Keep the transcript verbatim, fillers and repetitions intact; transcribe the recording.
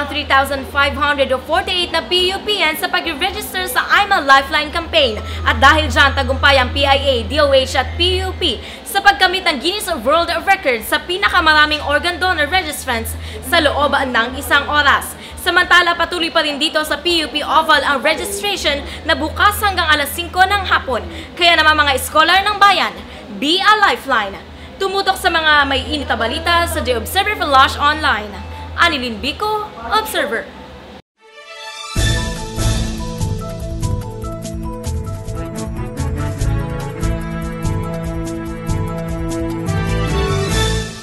ang three thousand five hundred forty-eight na P U P N sa pag-register sa I'm a Lifeline campaign. At dahil dyan, tagumpay ang P I A, D O H at P U P sa pagkamit ng Guinness World Records sa pinakamaraming organ donor registrants sa loob ng isang oras. Samantala, patuloy pa rin dito sa P U P Oval ang registration na bukas hanggang alas singko ng hapon. Kaya naman mga scholar ng bayan, be a lifeline. Tumutok sa mga may init na balita sa The Observer Flash Online. Anilin Bico, Observer.